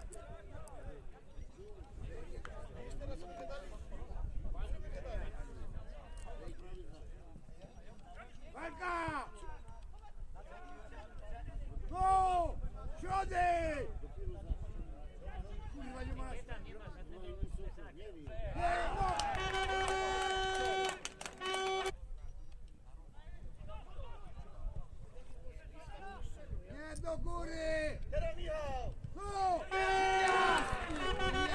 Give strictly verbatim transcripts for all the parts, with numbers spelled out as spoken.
Walka! No! Środek! Kurwa, nie masz. Nie, no! Nie do góry! No! Jasny!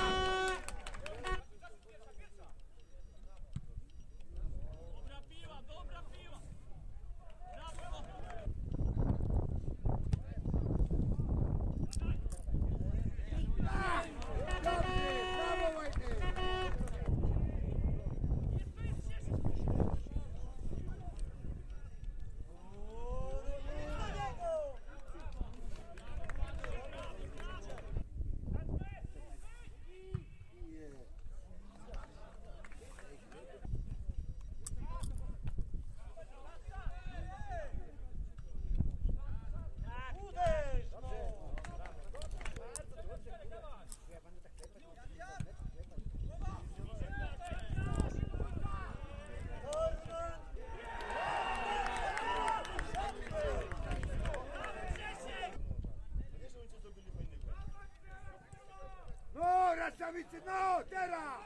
Dobra piła, dobra piła! Brawo! Tak! Dobrze! Brawo, Wojtek! No, Rastawicy, no, teraz!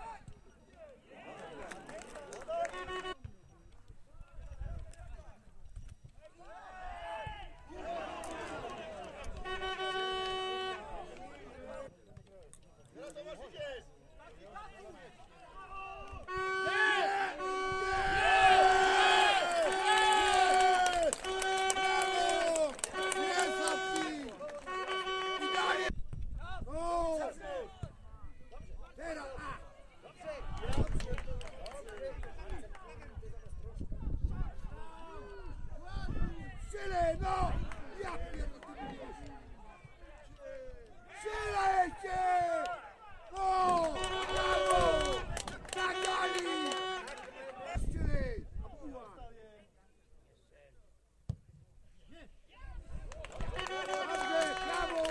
Strzelaj, no! Ja pierdolę! Strzelajcie! No! Brawo! Zagali! Strzelaj! Apuła! Dobrze, brawo!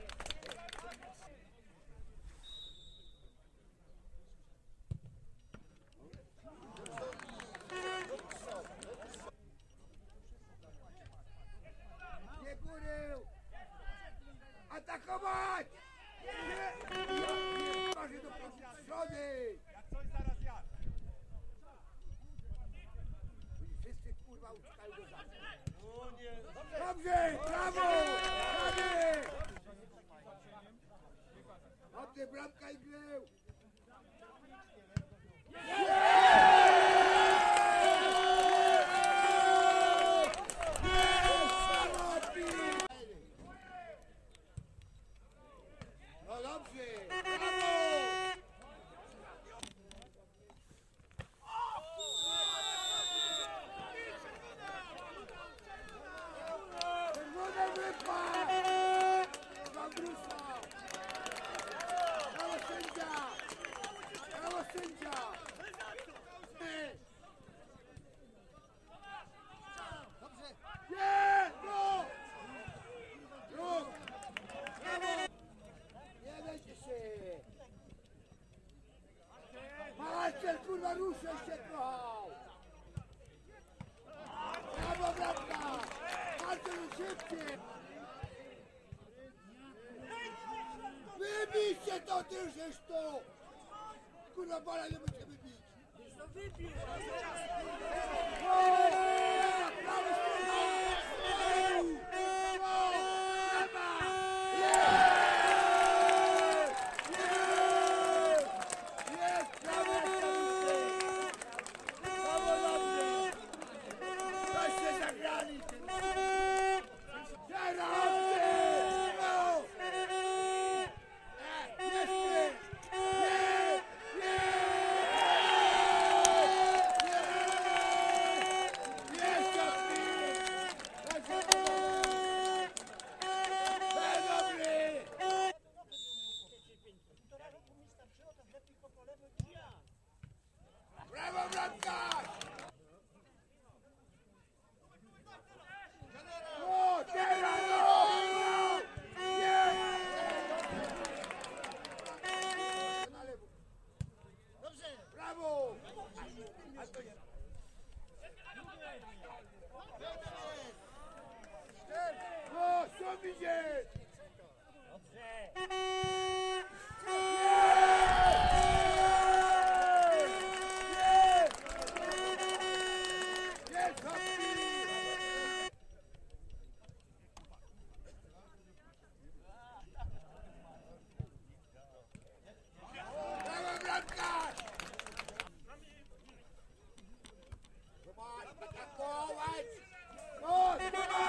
Nie góry! Atakować! Nie! Nie! Marzy do strony! Jak coś zaraz ja. Wszyscy kurwa uciekają do zawsze. O nie. Dobrze! Brawo! Prawie! Dobrze, bramka i grę! No dobrze! Brawo! Czerwone wypad! Zabrusa! Brawo sędzia! Brawo sędzia! Dobrze! Nie! No! Ruch! Brawo! Nie dajcie się! Marcel, kurwa, ruszaj się trochę! Brawo, bramka! Marcel, szybciej! Wybijcie to, ty żeś to! Kurwa, bala nie będziemy bić! No wybij! Brawo, bramkarz! to widzieć! Dobrze. Jest Hopki! Brawo, bramkarz! Zobacz, atakować! Chodź, zobacz!